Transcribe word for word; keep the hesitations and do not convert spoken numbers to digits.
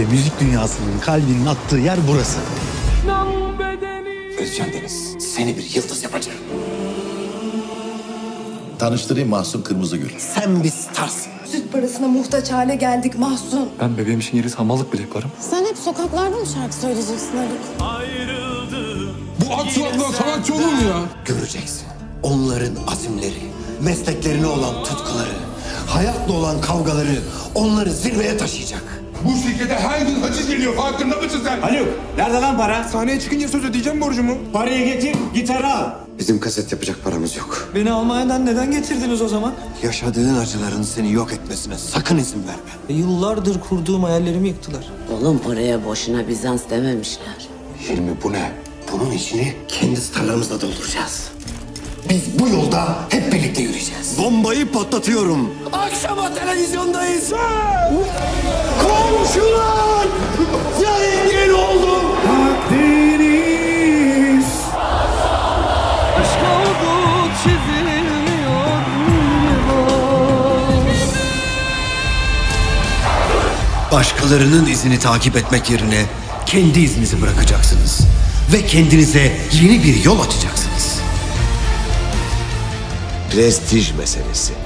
İşte müzik dünyasının kalbinin attığı yer burası. Özcan Deniz, seni bir yıldız yapacağım. Tanıştırayım Mahsun Kırmızıgül. Sen bir starsın. Süt parasına muhtaç hale geldik Mahsun. Ben bebeğim için yeri hamallık bile yaparım. Sen hep sokaklarda mı şarkı söyleyeceksin Haluk? Bu at suratla sanatçı olur mu ya? Göreceksin. Onların azimleri, mesleklerine olan tutkuları, hayatla olan kavgaları onları zirveye taşıyacak. Bu şirkete her gün haciz geliyor, farkında mısın sen? Haluk, nerede lan para? Sahneye çıkınca söz ödeyeceğim borcumu. Parayı getir, gitarı al. Bizim kaset yapacak paramız yok. Beni Almanya'dan neden getirdiniz o zaman? Yaşadığın acıların seni yok etmesine sakın izin verme. Yıllardır kurduğum hayallerimi yıktılar. Oğlum paraya boşuna Bizans dememişler. Hilmi bu ne? Bunun içini kendi starlarımızla dolduracağız. Biz bu yolda hep birlikte yürüyeceğiz. Bombayı patlatıyorum. Akşama televizyondayız. Komşular! Zengin oldum. Deniz. Aşk oldu çizilmiyor. Başkalarının izini takip etmek yerine kendi izinizi bırakacaksınız. Ve kendinize yeni bir yol açacaksınız. Prestij meselesi.